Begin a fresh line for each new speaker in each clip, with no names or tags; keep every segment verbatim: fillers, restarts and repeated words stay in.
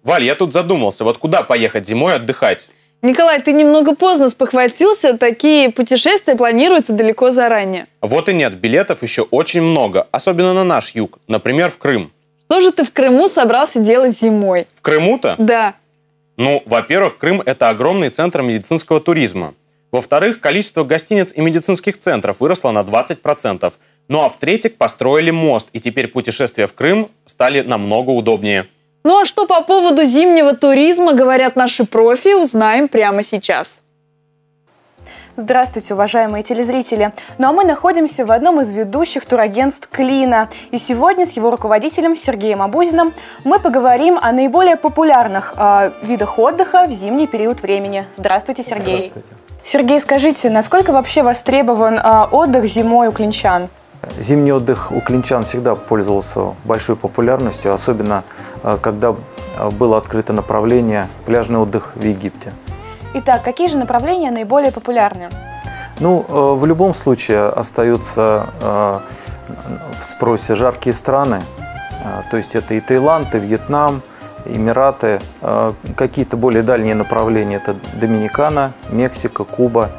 Валь, я тут задумался, вот куда поехать зимой отдыхать?
Николай, ты немного поздно спохватился, такие путешествия планируются далеко заранее.
Вот и нет, билетов еще очень много, особенно на наш юг, например, в Крым.
Что же ты в Крыму собрался делать зимой?
В Крыму-то?
Да.
Ну, во-первых, Крым – это огромный центр медицинского туризма. Во-вторых, количество гостиниц и медицинских центров выросло на двадцать процентов. Ну а в-третьих, построили мост, и теперь путешествия в Крым стали намного удобнее.
Ну а что по поводу зимнего туризма говорят наши профи, узнаем прямо сейчас.
Здравствуйте, уважаемые телезрители! Ну а мы находимся в одном из ведущих турагентств «Клина». И сегодня с его руководителем Сергеем Абузиным мы поговорим о наиболее популярных э, видах отдыха в зимний период времени. Здравствуйте, Сергей!
Здравствуйте.
Сергей, скажите, насколько вообще востребован э, отдых зимой у клинчан?
Зимний отдых у клинчан всегда пользовался большой популярностью, особенно э, когда было открыто направление пляжный отдых в Египте.
Итак, какие же направления наиболее популярны?
Ну, э, в любом случае остаются э, в спросе жаркие страны, э, то есть это и Таиланд, и Вьетнам, Эмираты, э, какие-то более дальние направления, это Доминикана, Мексика, Куба.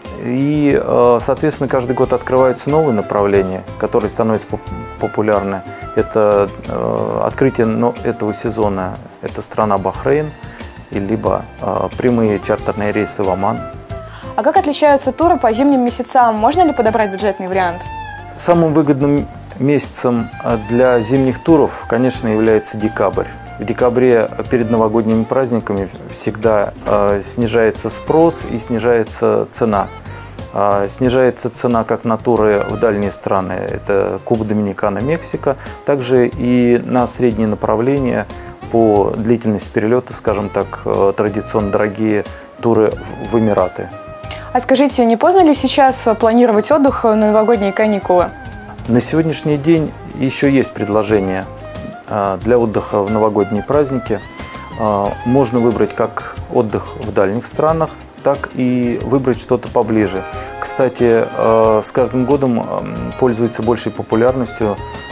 И, э, соответственно, каждый год открываются новые направления, которые становятся поп популярны. Это э, открытие ну, этого сезона, это страна Бахрейн, и либо э, прямые чартерные рейсы в Оман.
А как отличаются туры по зимним месяцам? Можно ли подобрать бюджетный вариант?
Самым выгодным месяцем для зимних туров, конечно, является декабрь. В декабре перед новогодними праздниками всегда э, снижается спрос и снижается цена. Э, снижается цена как на туры в дальние страны, это Куба, Доминикана, Мексика, также и на средние направления по длительности перелета, скажем так, традиционно дорогие туры в Эмираты.
А скажите, не поздно ли сейчас планировать отдых на новогодние каникулы?
На сегодняшний день еще есть предложения для отдыха в новогодние праздники. Можно выбрать как отдых в дальних странах, так и выбрать что-то поближе. Кстати, с каждым годом пользуется большей популярностью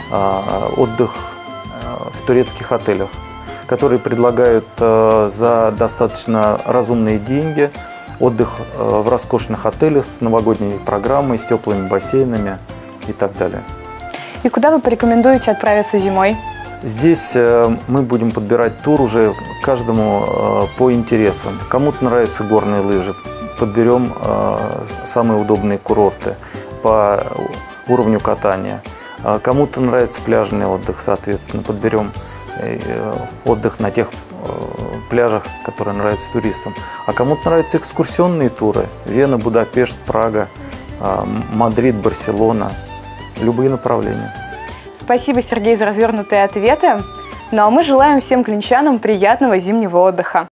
отдых в турецких отелях, которые предлагают э, за достаточно разумные деньги отдых э, в роскошных отелях с новогодней программой, с теплыми бассейнами и так далее.
И куда вы порекомендуете отправиться зимой?
Здесь э, мы будем подбирать тур уже каждому э, по интересам. Кому-то нравятся горные лыжи, подберем э, самые удобные курорты по уровню катания. Кому-то нравится пляжный отдых, соответственно, подберем отдых на тех пляжах, которые нравятся туристам. А кому-то нравятся экскурсионные туры. Вена, Будапешт, Прага, Мадрид, Барселона. Любые направления.
Спасибо, Сергей, за развернутые ответы. Ну а мы желаем всем клинчанам приятного зимнего отдыха.